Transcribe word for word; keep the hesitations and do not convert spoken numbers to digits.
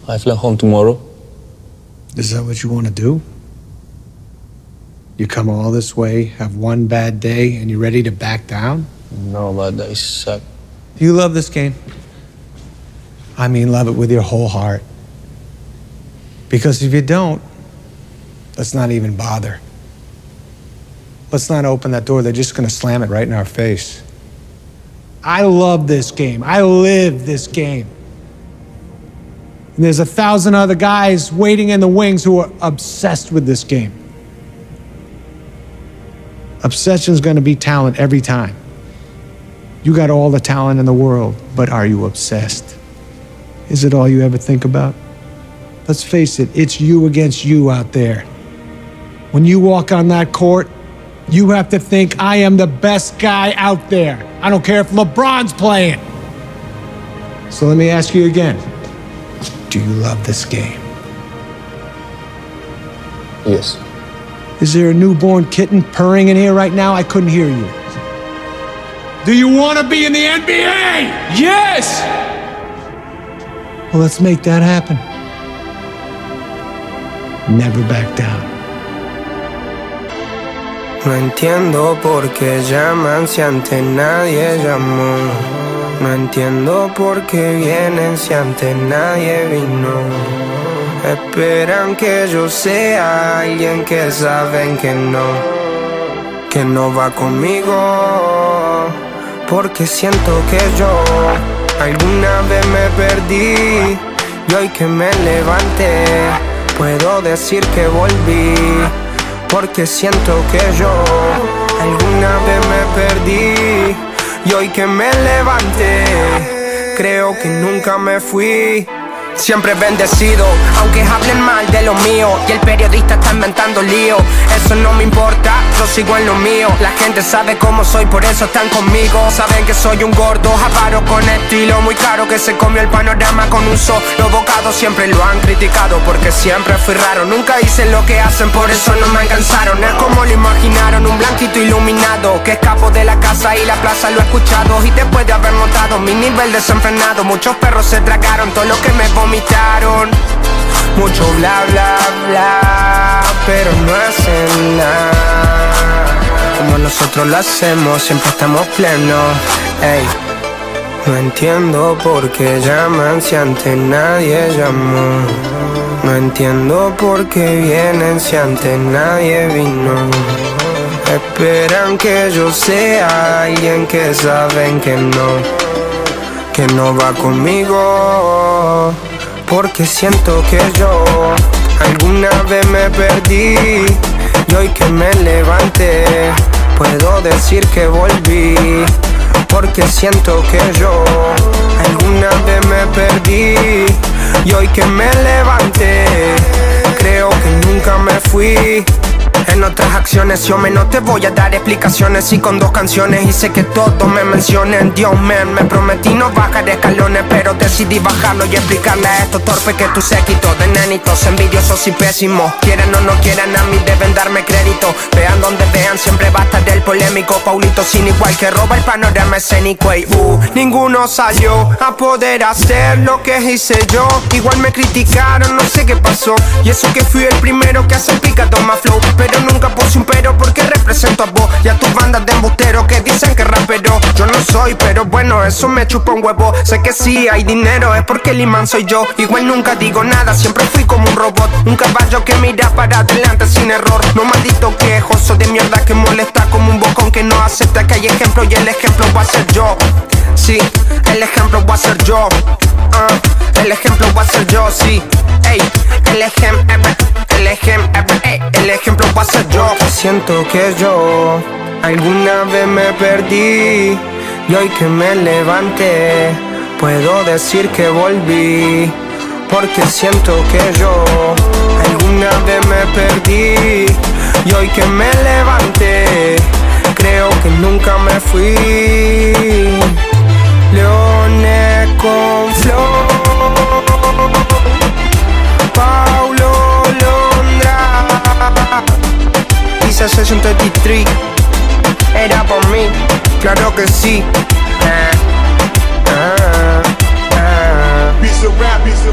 I fly home tomorrow. Is that what you want to do? You come all this way, have one bad day, and you're ready to back down? No, but I suck. Do you love this game? I mean, love it with your whole heart. Because if you don't, let's not even bother. Let's not open that door. They're just going to slam it right in our face. I love this game. I live this game. And there's a thousand other guys waiting in the wings who are obsessed with this game. Obsession's going to be talent every time. You got all the talent in the world, but are you obsessed? Is it all you ever think about? Let's face it, it's you against you out there. When you walk on that court, you have to think, I am the best guy out there. I don't care if LeBron's playing. So let me ask you again. Do you love this game? Yes. Is there a newborn kitten purring in here right now? I couldn't hear you. Do you want to be in the N B A? Yes! Well, let's make that happen. Never back down. No entiendo por qué llaman si antes nadie llamó. No entiendo por qué vienen si antes nadie vino. Esperan que yo sea alguien que saben que no, que no va conmigo. Porque siento que yo alguna vez me perdí y hoy que me levanté puedo decir que volví. Porque siento que yo alguna vez me perdí y hoy que me levanté creo que nunca me fui. Siempre bendecido, aunque hablen mal de lo mío y el periodista está inventando lío. Eso no me importa, yo sigo en lo mío. La gente sabe cómo soy, por eso están conmigo. Saben que soy un gordo, avaro con estilo muy caro, que se comió el panorama con un solo bocado. Siempre lo han criticado porque siempre fui raro. Nunca hice lo que hacen, por eso no me alcanzaron. Es como lo imaginaron, un blanquito iluminado que escapo de la casa y la plaza lo he escuchado. Y después de haber notado mi nivel desenfrenado, muchos perros se tragaron todo lo que me vomitaron. Mucho bla bla bla, pero no hacen nada como nosotros lo hacemos, siempre estamos plenos. Ey, no entiendo por qué llaman si antes nadie llamó. No entiendo por qué vienen si antes nadie vino. Esperan que yo sea alguien que saben que no, que no va conmigo. Porque siento que yo alguna vez me perdí y hoy que me levanté puedo decir que volví. Porque siento que yo alguna vez me perdí y hoy que me levanté creo que nunca me fui. En otras acciones yo me no te voy a dar explicaciones. Y con dos canciones hice que todos me mencionen. Dios man, me prometí no bajar escalones, pero decidí bajarlo y explicarle a estos torpes que tú séquito de nenitos envidiosos y pésimos. Quieran o no quieran, a mí deben darme crédito. Vean donde vean, siempre va a estar el polémico Paulito sin igual que roba el panorama escénico. Y uh, ninguno salió a poder hacer lo que hice yo. Igual me criticaron, no sé qué pasó. Y eso que fui el primero que hace picado más flow. Pero nunca puse un pero porque represento a vos y a tus bandas de embusteros que dicen que rapero yo no soy, pero bueno, eso me chupa un huevo. Sé que sí hay dinero, es porque el imán soy yo. Igual nunca digo nada, siempre fui como un robot. Un caballo que mira para adelante sin error. No maldito quejoso de mierda que molesta como un bocón que no acepta que hay ejemplo y el ejemplo va a ser yo. Sí, el ejemplo va a ser yo. uh, El ejemplo va a ser yo, sí. Ey, el ejemplo, el ejemplo, el ejemplo va a ser yo. Siento que yo alguna vez me perdí y hoy que me levanté puedo decir que volví. Porque siento que yo alguna vez me perdí y hoy que me levanté creo que nunca me fui. Leones con flow, Paulo Londra, Pizza Session treinta y tres. Era por mí, claro que sí. ah, ah, ah. Piece of rap, piece of